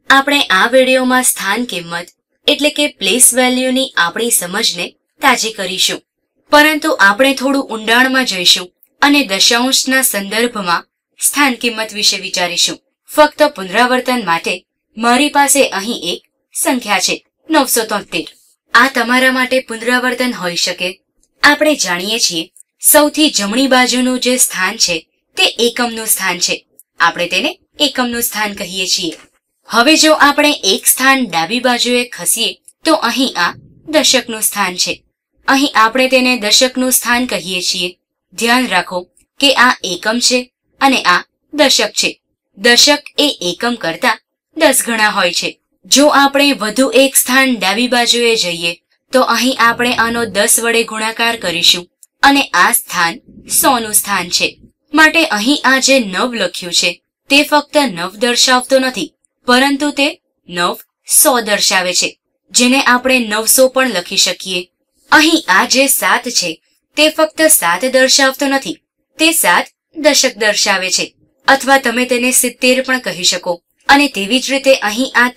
આપણે આ વિડીયોમાં સ્થાન કિંમત એટલે કે પ્લેસ વેલ્યુની આપણી સમજને તાજી કરીશું, પરંતુ આપણે થોડું ઊંડાણમાં જઈશું અને દશાંશના સંદર્ભમાં સ્થાન કિંમત વિશે વિચારીશું. ફક્ત પુનરાવર્તન માટે મારી પાસે અહીં એક સંખ્યા છે 973. આ તમારા માટે પુનરાવર્તન હોઈ શકે. આપણે જાણીએ છીએ સૌથી જમણી બાજુનું જે સ્થાન છે તે એકમનું સ્થાન છે. આપણે તેને એકમનું સ્થાન કહીએ છીએ. હવે જો આપણે એક સ્થાન ડાબી બાજુએ ખસીએ તો અહીં આ દશકનું સ્થાન છે. અહીં આપણે તેને દશકનું સ્થાન કહીએ છીએ. ધ્યાન રાખો કે આ એકમ છે અને આ દશક છે. દશક એ એકમ કરતા 10 ગણા હોય છે. જો આપણે વધુ એક સ્થાન ડાબી બાજુએ જઈએ તો અહીં આપણે આનો 10 વડે ગુણાકાર કરીશું અને આ સ્થાન 100 નું સ્થાન છે. માટે અહીં આ જે 9 લખ્યું છે તે ફક્ત 9 દર્શાવતો નથી, પરંતુ તે 9 100 દર્શાવે છે, જેને આપણે 900 પણ લખી શકીએ. અહીં આ જે 7 છે તે ફક્ત 7 દર્શાવતો નથી, તે 7 દશક દર્શાવે છે, અથવા તમે તેને 70 પણ કહી શકો. અને તેવી જ રીતે અહીં આ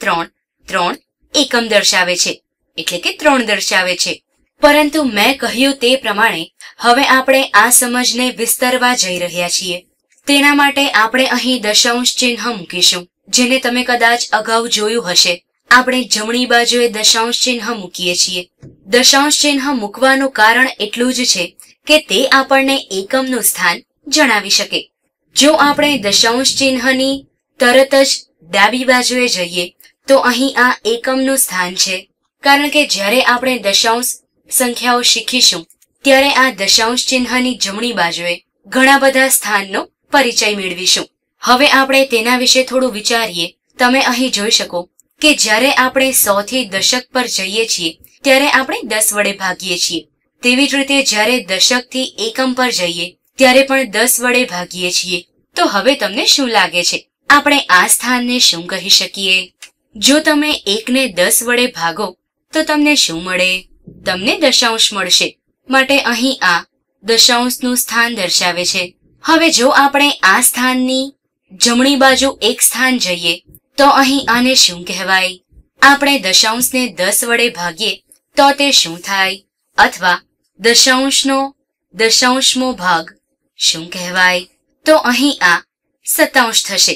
3 એકમ દર્શાવે છે, એટલે કે 3 દર્શાવે છે. પરંતુ મેં કહ્યું તે પ્રમાણે હવે આપણે આ સમજને વિસ્તરવા જઈ રહ્યા છીએ. તેના માટે આપણે અહીં દશાંશ ચિહ્ન મૂકીશું, જેને તમે કદાચ અગાઉ જોયું હશે. આપણે જમણી બાજુએ દશાંશ ચિહ્ન મૂકીએ છીએ. દશાંશ ચિહ્ન મૂકવાનું કારણ એટલું જ છે કે તે આપણને એકમનું સ્થાન જણાવી શકે. જો આપણે દશાંશ ચિહ્નની તરત જ ડાબી બાજુએ જઈએ તો અહીં આ એકમનું સ્થાન છે, કારણ કે જ્યારે આપણે દશાંશ સંખ્યાઓ શીખીશું ત્યારે આ દશાંશ ચિહ્નની જમણી બાજુએ ઘણા બધા સ્થાનનો પરિચય મેળવીશું. હવે આપણે તેના વિશે થોડું વિચારીએ. તમે અહીં જોઈ શકો કે જ્યારે આપણે 100 થી દશક પર જઈએ છીએ ત્યારે આપણે 10 વડે ભાગીએ છીએ. તેવી જ રીતે જ્યારે દશકથી એકમ પર જઈએ ત્યારે પણ 10 વડે ભાગીએ છીએ. તો હવે તમને શું લાગે છે, આપણે આ સ્થાનને શું કહી શકીએ? જો તમે 1 ને 10 વડે ભાગો તો તમને શું મળે? તમને દશાંશ મળશે. માટે અહીં આ દશાંશનું સ્થાન દર્શાવે છે. હવે જો આપણે આ સ્થાનની જમણી બાજુ એક સ્થાન જઈએ તો અહીં આને શું કહેવાય? આપણે દશાંશને 10 વડે ભાગીએ તો તે શું થાય? અથવા દશાંશનો દશાંશમો ભાગ શું કહેવાય? તો અહીં આ સતાંશ થશે,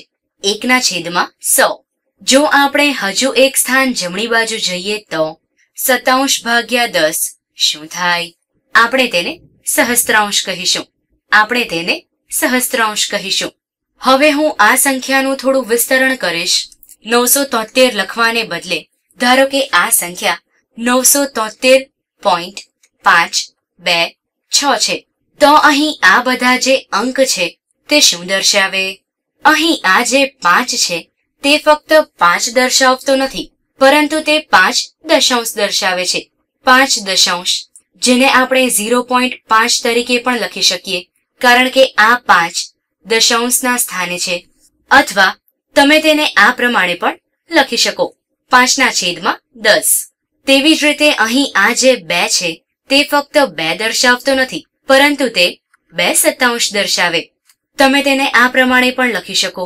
1/100. જો આપણે હજુ એક સ્થાન જમણી બાજુ જઈએ તો સતાંશ ભાગ્યા 10 શું થાય? આપણે તેને સહસ્ત્રાંશ કહીશું. આપણે તેને સહસ્ત્રાંશ કહીશું. હવે હું આ સંખ્યાનું થોડું વિસ્તરણ કરીશ. 973 લખવાને બદલે ધારો કે આ સંખ્યા 973.526 છે. તો અહીં આ બધા જે અંક છે તે શું દર્શાવે? અહીં આ જે 5 છે તે ફક્ત 5 દર્શાવતો નથી, પરંતુ તે 5 દશાંશ દર્શાવે છે. 5 દશાંશ, જેને આપણે 0.5 તરીકે પણ લખી શકીએ, કારણ કે આ 5 દશાંશના સ્થાને છે. અથવા તમે તેને આ પ્રમાણે પણ લખી શકો, 5/10. તેવી જ રીતે અહીં આ જે 2 છે તે ફક્ત 2 દર્શાવતો નથી, પરંતુ તે 2 સતાંશ દર્શાવે. તમે તેને આ પ્રમાણે પણ લખી શકો,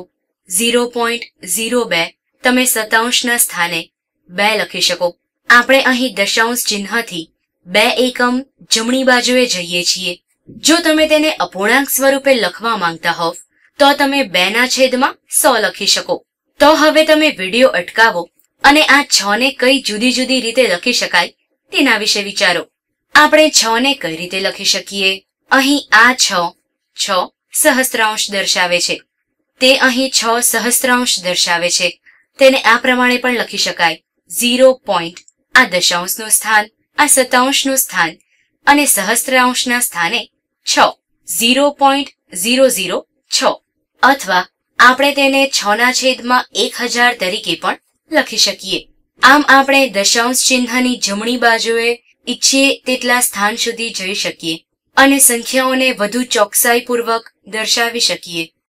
0.02. તમે સતાંશના સ્થાને 2 લખી શકો. આપણે અહીં દશાંશ ચિહ્નથી 2 એકમ જમણી બાજુએ જઈએ છીએ. જો તમે તેને અપૂર્ણાંક સ્વરૂપે લખવા માંગતા હોવ તો તમે 2/100 લખી શકો. તો હવે તમે વિડિયો અટકાવો અને આ 6 ને કઈ જુદી જુદી રીતે લખી શકાય તેના વિશે વિચારો. આપણે 6 ને કઈ રીતે લખી શકીએ? અહીં આ 6 સહસ્ત્રાંશ દર્શાવે છે. તે અહીં 6 સહસ્ત્રાંશ દર્શાવે છે. તેને આ પ્રમાણે પણ લખી શકાય, 0. આ દશાંશનું સ્થાન, આ સતાંશનું સ્થાન અને સહસ્ત્રાંશના સ્થાને 6, 0.006. અથવા આપણે તેને 6/1000 તરીકે પણ લખી શકીએ. આમ આપણે દશાંશ ચિહ્નની જમણી બાજુએ ઈચ્છીએ તેટલા સ્થાન સુધી જઈ શકીએ અને સંખ્યાઓને વધુ ચોકસાઈપૂર્વક દર્શાવી શકીએ.